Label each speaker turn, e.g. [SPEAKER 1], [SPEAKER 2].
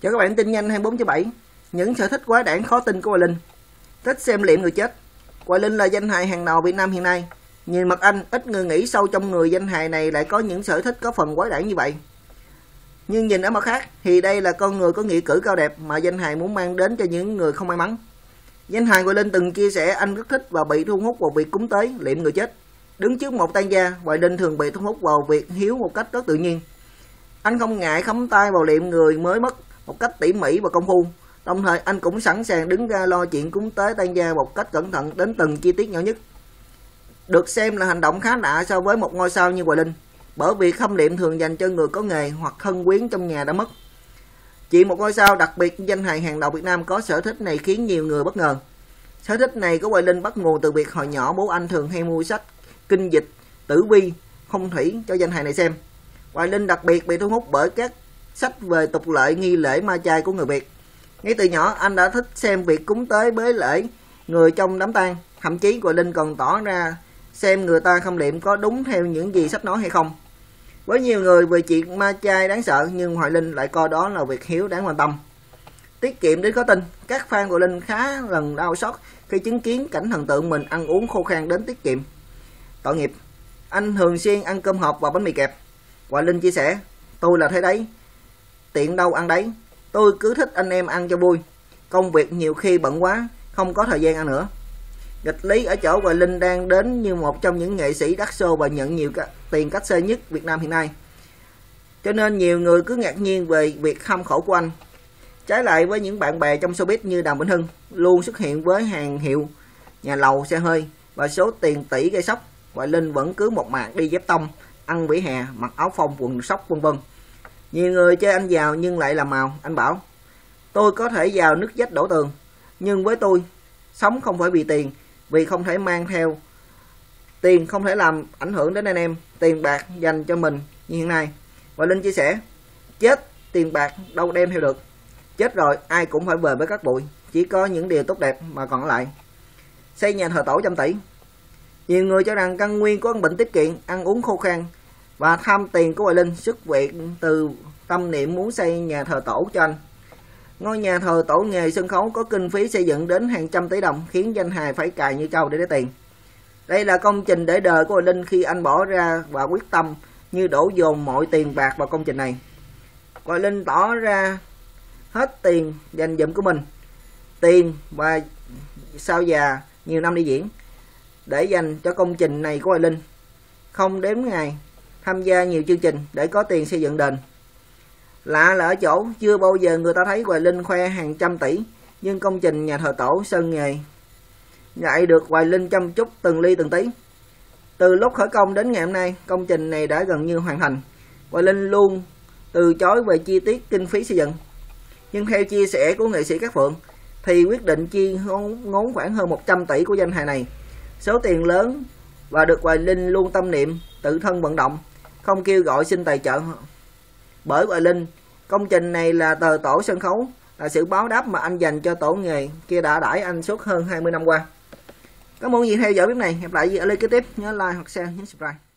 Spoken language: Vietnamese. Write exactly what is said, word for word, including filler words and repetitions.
[SPEAKER 1] Chào các bạn, tin nhanh hai mươi bốn trên bảy. Những sở thích quái đản khó tin của Hoài Linh. Thích xem liệm người chết. Hoài Linh là danh hài hàng đầu Việt Nam hiện nay. Nhìn mặt anh, ít người nghĩ sâu trong người danh hài này lại có những sở thích có phần quái đản như vậy. Nhưng nhìn ở mặt khác thì đây là con người có nghĩa cử cao đẹp mà danh hài muốn mang đến cho những người không may mắn. Danh hài Hoài Linh từng chia sẻ anh rất thích và bị thu hút vào việc cúng tế liệm người chết. Đứng trước một tang gia, Hoài Linh thường bị thu hút vào việc hiếu một cách rất tự nhiên. Anh không ngại khắm tay vào liệm người mới mất một cách tỉ mỉ và công phu. Đồng thời anh cũng sẵn sàng đứng ra lo chuyện cúng tế tang gia một cách cẩn thận đến từng chi tiết nhỏ nhất. Được xem là hành động khá lạ so với một ngôi sao như Hoài Linh, bởi vì khâm liệm thường dành cho người có nghề hoặc thân quyến trong nhà đã mất. Chỉ một ngôi sao đặc biệt danh hài hàng đầu Việt Nam có sở thích này khiến nhiều người bất ngờ. Sở thích này của Hoài Linh bắt nguồn từ việc hồi nhỏ bố anh thường hay mua sách kinh dịch, tử vi, phong thủy cho danh hài này xem. Hoài Linh đặc biệt bị thu hút bởi các sách về tục lệ nghi lễ ma chay của người Việt. Ngay từ nhỏ anh đã thích xem việc cúng tế bế lễ người trong đám tang. Thậm chí Hoài Linh còn tỏ ra xem người ta khâm liệm có đúng theo những gì sách nói hay không. Với nhiều người về chuyện ma chay đáng sợ, nhưng Hoài Linh lại coi đó là việc hiếu đáng quan tâm. Tiết kiệm đến khó tin, các fan Hoài Linh khá lần đau xót khi chứng kiến cảnh thần tượng mình ăn uống khô khan đến tiết kiệm. Tội nghiệp, anh thường xuyên ăn cơm hộp và bánh mì kẹp. Hoài Linh chia sẻ, tôi là thế đấy, tiện đâu ăn đấy, tôi cứ thích anh em ăn cho vui, công việc nhiều khi bận quá, không có thời gian ăn nữa. Nghịch lý ở chỗ Hoài Linh đang đến như một trong những nghệ sĩ đắt xô và nhận nhiều tiền cách xê nhất Việt Nam hiện nay. Cho nên nhiều người cứ ngạc nhiên về việc kham khổ của anh. Trái lại với những bạn bè trong showbiz như Đàm Vĩnh Hưng luôn xuất hiện với hàng hiệu, nhà lầu, xe hơi và số tiền tỷ gây sốc, Hoài Linh vẫn cứ một mạc đi dép tông, ăn vỉa hè, mặc áo phông, quần sóc vân vân. Nhiều người chê anh giàu nhưng lại làm màu. Anh bảo, tôi có thể giàu nứt vách đổ tường, nhưng với tôi, sống không phải vì tiền, vì không thể mang theo tiền, không thể làm ảnh hưởng đến anh em, tiền bạc dành cho mình như hiện nay. Hoài Linh chia sẻ, chết tiền bạc đâu đem theo được, chết rồi ai cũng phải về với các bụi, chỉ có những điều tốt đẹp mà còn lại. Xây nhà thờ tổ trăm tỷ. Nhiều người cho rằng căn nguyên của căn bệnh tiết kiệm, ăn uống khô khan và tham tiền của Hoài Linh xuất viện từ tâm niệm muốn xây nhà thờ tổ cho anh. Ngôi nhà thờ tổ nghề sân khấu có kinh phí xây dựng đến hàng trăm tỷ đồng, khiến danh hài phải cài như trâu để lấy tiền. Đây là công trình để đời của Hoài Linh khi anh bỏ ra và quyết tâm như đổ dồn mọi tiền bạc vào công trình này. Hoài Linh tỏ ra hết tiền dành dụm của mình, tiền và sao già nhiều năm đi diễn để dành cho công trình này của Hoài Linh, không đếm ngày tham gia nhiều chương trình để có tiền xây dựng đền. Lạ là ở chỗ chưa bao giờ người ta thấy Hoài Linh khoe hàng trăm tỷ, nhưng công trình nhà thờ tổ Sơn Nghề lại được Hoài Linh chăm chút từng ly từng tí. Từ lúc khởi công đến ngày hôm nay, công trình này đã gần như hoàn thành. Hoài Linh luôn từ chối về chi tiết kinh phí xây dựng, nhưng theo chia sẻ của nghệ sĩ Cát Phượng thì quyết định chi ngốn khoảng hơn một trăm tỷ của danh hài này, số tiền lớn và được Hoài Linh luôn tâm niệm tự thân vận động, không kêu gọi xin tài trợ. Bởi Hoài Linh, công trình này là tờ tổ sân khấu, là sự báo đáp mà anh dành cho tổ nghề kia đã đãi anh suốt hơn hai mươi năm qua. Cảm ơn vì theo dõi clip này. Hẹn lại ở lời kế tiếp, nhớ like hoặc share, nhớ subscribe.